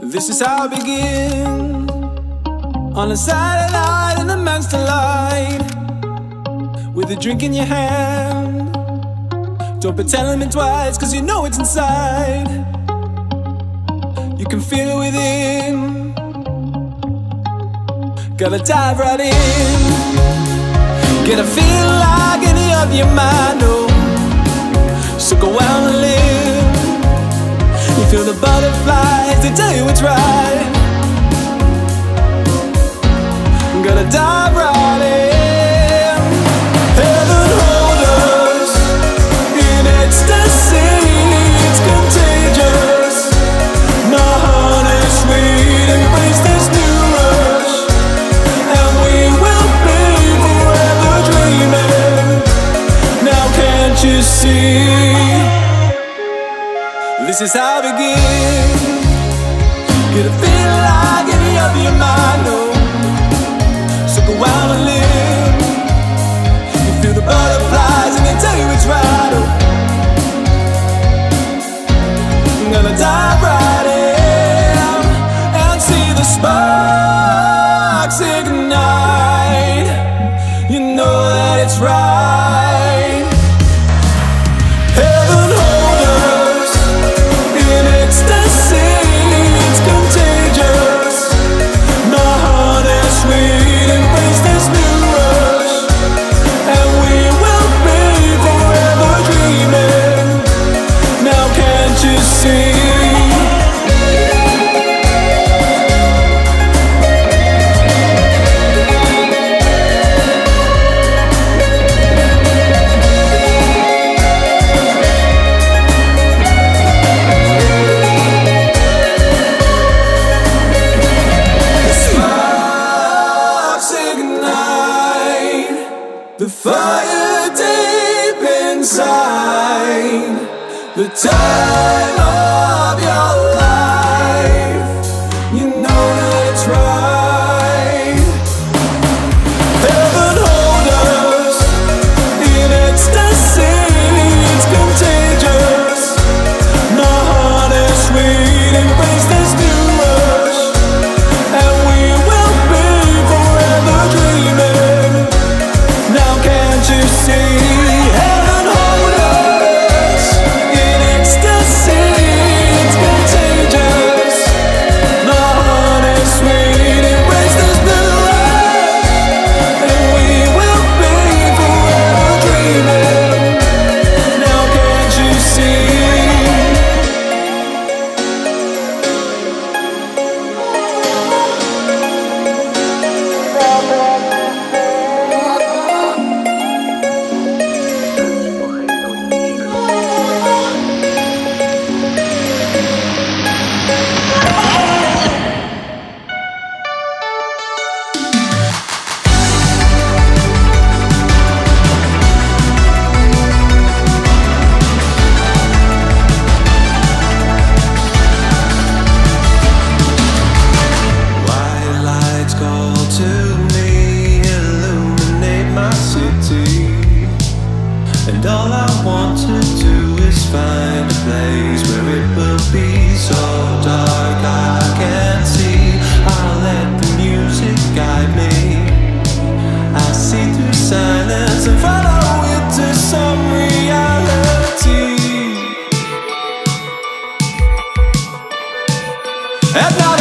This is how I begin. On a Saturday night in the Manchester light, with a drink in your hand. Don't pretend me twice, cause you know it's inside. You can feel it within. Gotta dive right in. Get a feel like any of your mind, oh. So go out and live. You feel the butterflies, they tell you it's right. Gotta dive right in. Heaven hold us in ecstasy, it's contagious. My heart is sweet, embrace this new rush, and we will be forever dreaming. Now can't you see? This is how I begin. Get a feel like any of your mind, oh. So go out and live. You feel the butterflies and they tell you it's right, oh. I'm gonna dive right in and see the sparks ignite. You know that it's right. Heaven hold us in ecstasy, it's contagious. My heart is sweet, embrace this new rush, and we will be forever dreaming. Now can't you see? The fire deep inside, the time of your life. You know that it's right. Heaven hold us in ecstasy, it's contagious. My heart is sweet, embrace this new rush, and we will be forever dreaming. Now can't you see? Heaven hold us in ecstasy, it's contagious. My heart is sweet, embrace this new rush, and we will be forever dreaming. Now can't you see? And all I want to do is find a place where it will be so dark I can't see. I'll let the music guide me. I see through silence and follow it to some reality. And now